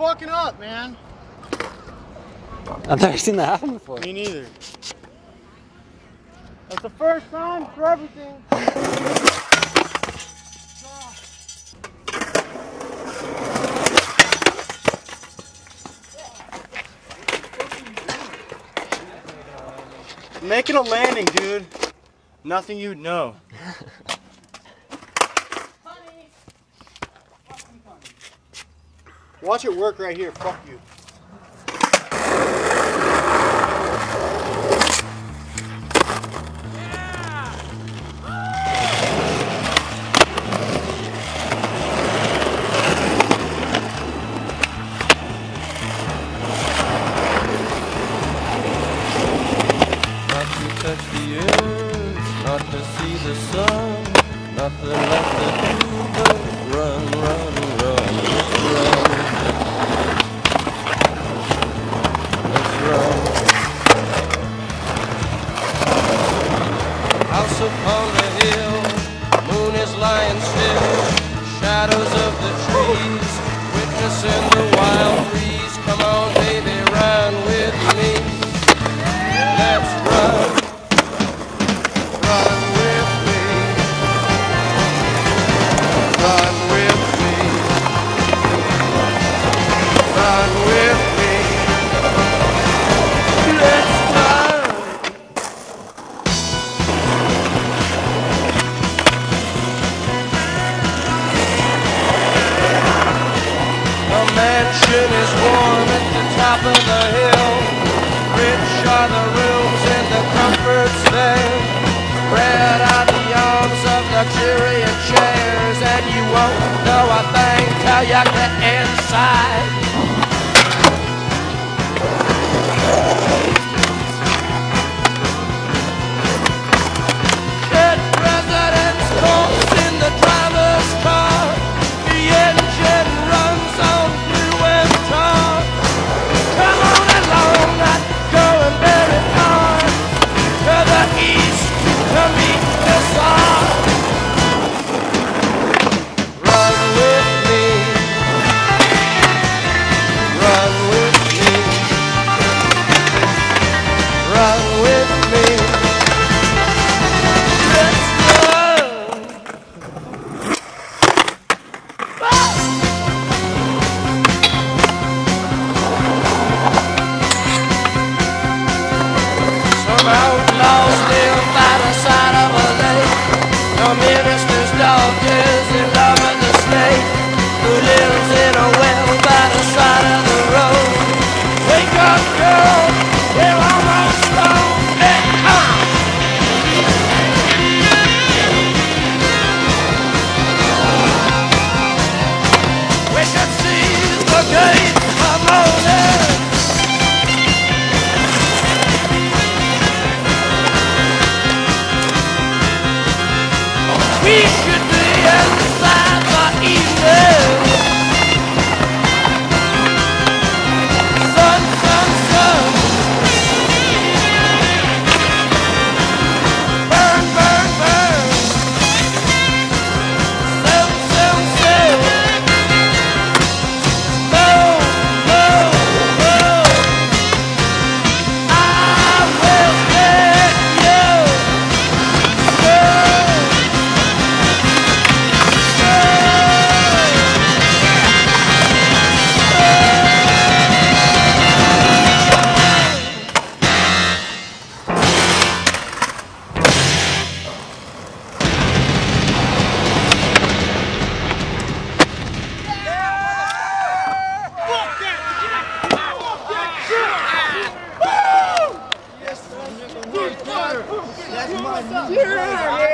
fucking up, man. I've never seen that happen before. Me neither. That's the first time for everything. Making a landing, dude. Nothing you'd know. Watch it work right here. Fuck you. Touch the earth, not to see the sun, nothing left to do but run, run, run, run. Let's run. House upon the hill, moon is lying still, shadows of the trees, witnessing the wild breeze. Come on, baby, run with me. Let's run. Run with me. Run with me. Run with me. Let's run. The mansion is warm at the top of the hill. Rich are the rooms and the comforts there. Spread out the arms of luxuriant chairs, and you won't know a thing till you get inside. Dead president's corpse in the driver's car. The engine runs on blue and tar. Come on along, not going very far. To the east, to meet the sun. Run with me. Run with me. Run with me. Let's run. Some outlaws live by the side of a lake. No minister's dog is in love with the snake who lives in a well by the side of the road. Wake up, girl, we're almost home. Hey, we should seize the gate of morning. We should be inside the evening. Sun, sun, sun. Burn, burn, burn. Sail, sail, sail. Blow, blow, blow. I will let you go. That's my